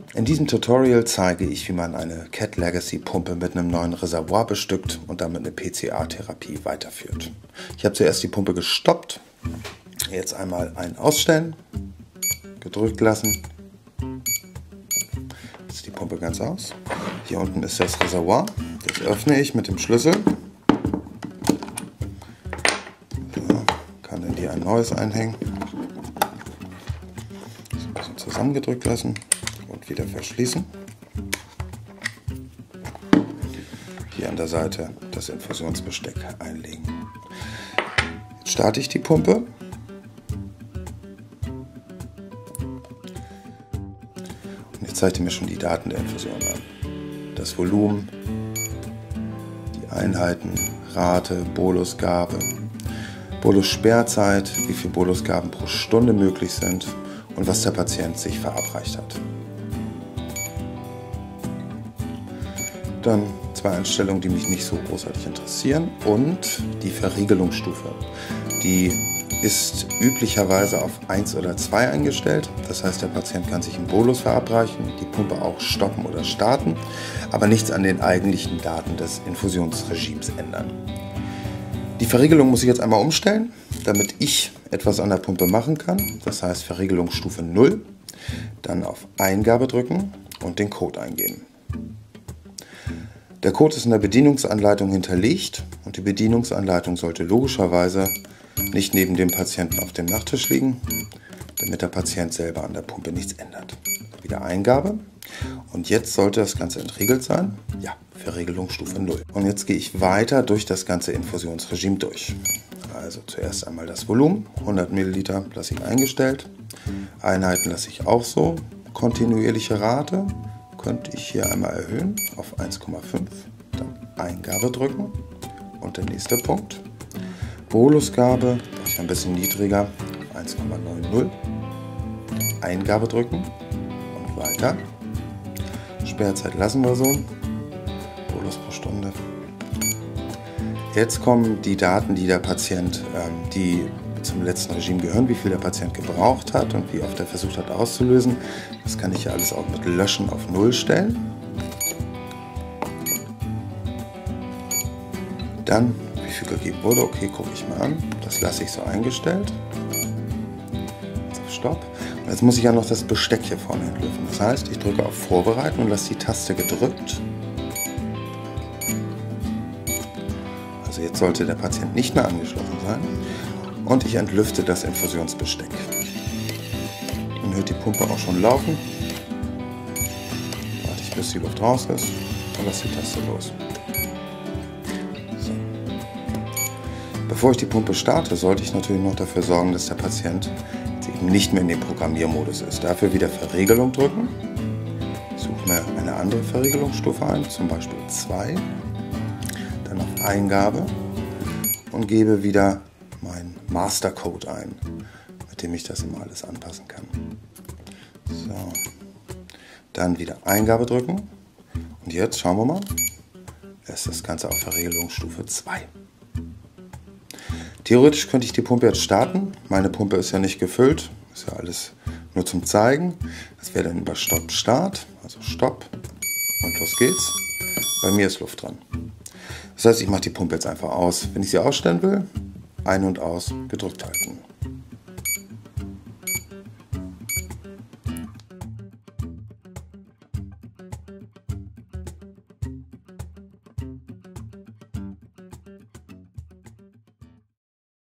In diesem Tutorial zeige ich, wie man eine Cat Legacy Pumpe mit einem neuen Reservoir bestückt und damit eine PCA-Therapie weiterführt. Ich habe zuerst die Pumpe gestoppt, jetzt einmal ein Ausstellen, gedrückt lassen, jetzt ist die Pumpe ganz aus. Hier unten ist das Reservoir, das öffne ich mit dem Schlüssel, so, kann in die ein neues einhängen, so ein bisschen zusammengedrückt lassen und wieder verschließen. Hier an der Seite das Infusionsbesteck einlegen. Jetzt starte ich die Pumpe. Und jetzt zeigt er mir schon die Daten der Infusion an. Das Volumen, die Einheiten, Rate, Bolusgabe, Bolus-Sperrzeit, wie viele Bolusgaben pro Stunde möglich sind und was der Patient sich verabreicht hat. Dann zwei Einstellungen, die mich nicht so großartig interessieren, und die Verriegelungsstufe. Die ist üblicherweise auf 1 oder 2 eingestellt. Das heißt, der Patient kann sich einen Bolus verabreichen, die Pumpe auch stoppen oder starten, aber nichts an den eigentlichen Daten des Infusionsregimes ändern. Die Verriegelung muss ich jetzt einmal umstellen, damit ich etwas an der Pumpe machen kann. Das heißt Verriegelungsstufe 0, dann auf Eingabe drücken und den Code eingeben. Der Code ist in der Bedienungsanleitung hinterlegt und die Bedienungsanleitung sollte logischerweise nicht neben dem Patienten auf dem Nachttisch liegen, damit der Patient selber an der Pumpe nichts ändert. Wieder Eingabe und jetzt sollte das Ganze entriegelt sein. Ja, Verriegelungsstufe 0. Und jetzt gehe ich weiter durch das ganze Infusionsregime durch. Also zuerst einmal das Volumen, 100 Milliliter lasse ich eingestellt, Einheiten lasse ich auch so, kontinuierliche Rate könnte ich hier einmal erhöhen auf 1,5, dann Eingabe drücken und der nächste Punkt. Bolusgabe mache ich ein bisschen niedriger, 1,90, Eingabe drücken und weiter. Sperrzeit lassen wir so, Bolus pro Stunde. Jetzt kommen die Daten, die der Patient, die zum letzten Regime gehören, wie viel der Patient gebraucht hat und wie oft er versucht hat auszulösen. Das kann ich ja alles auch mit Löschen auf 0 stellen. Dann, wie viel gegeben wurde, okay, gucke ich mal an. Das lasse ich so eingestellt. Jetzt auf Stopp. Und jetzt muss ich ja noch das Besteck hier vorne entlüften. Das heißt, ich drücke auf Vorbereiten und lasse die Taste gedrückt. Also jetzt sollte der Patient nicht mehr angeschlossen sein. Und ich entlüfte das Infusionsbesteck. Dann hört die Pumpe auch schon laufen. Warte ich, bis die Luft raus ist und lasse die Taste los. So. Bevor ich die Pumpe starte, sollte ich natürlich noch dafür sorgen, dass der Patient eben nicht mehr in dem Programmiermodus ist. Dafür wieder Verriegelung drücken. Ich suche mir eine andere Verriegelungsstufe ein, zum Beispiel 2. Dann auf Eingabe und gebe wieder meinen Mastercode ein, mit dem ich das immer alles anpassen kann. So. Dann wieder Eingabe drücken und jetzt schauen wir mal, ist das Ganze auf Verriegelungsstufe 2. Theoretisch könnte ich die Pumpe jetzt starten. Meine Pumpe ist ja nicht gefüllt, ist ja alles nur zum Zeigen. Das wäre dann über Stopp Start, also Stopp und los geht's. Bei mir ist Luft dran. Das heißt, ich mache die Pumpe jetzt einfach aus. Wenn ich sie ausstellen will, ein- und aus gedrückt halten.